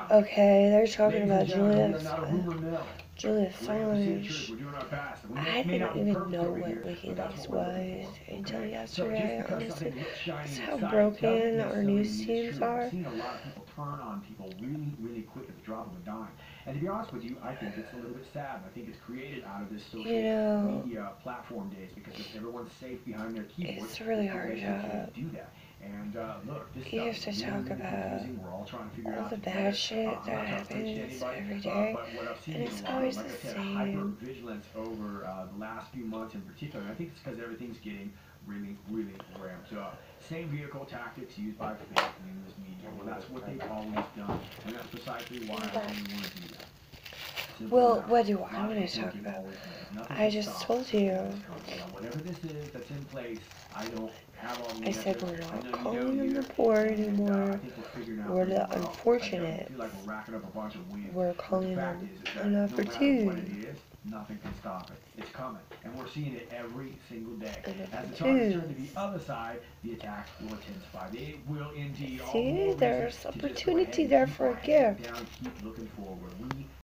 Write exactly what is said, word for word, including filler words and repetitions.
Okay, they're talking Ladies and about gentlemen, we Julia are not a rumor mill. Julia We're Embassy of Assange. Truth. We're doing our best. We I may didn't not be even perfect know over what here, but that's WikiLeaks what we're looking was for. until Okay? So just yesterday, because honestly. something looks shiny That's and how exciting doesn't broken our necessarily news mean it's teams true. We've are. seen a lot of people turn on people really, really quick at the drop of a dime. And to be honest with you, I think it's a little bit sad. I think it's created out of this You social know, media platform days because if everyone's safe behind their keyboard, it's a really it's hard because they job. can't do that. And uh, look, this You stuff have is to really, talk really about confusing. We're all trying to figure it all out the bad together. Uh, shit I'm that not trying to preach to happens anybody, every uh, day. but what I've And seen is it's a lot of, always like the I said, hyper same. vigilance over uh, the last few months in particular. And I think it's because everything's getting really, really ramped up. Same vehicle tactics used by fake news media. Well, that's what they've always done, and that's precisely why I don't even want to do that. Well, what do I want to talk about? I just told you. Whatever this is that's in place, I don't have all the I said answers. we're I not know you calling don't them the either. poor And uh, I anymore. think we're figuring out We're pretty the well. I don't unfortunates. feel like we're racking up a bunch of wins. We're But the calling fact them is, is that no matter what it unopportune. is, nothing can stop it. It's coming, and we're seeing it every single day. As the targets turn to the Unopportunes. other side, the attacks will intensify. They will indeed all the See, more reason there's to just go ahead opportunity and there keep for a our head gift. down, keep looking forward. We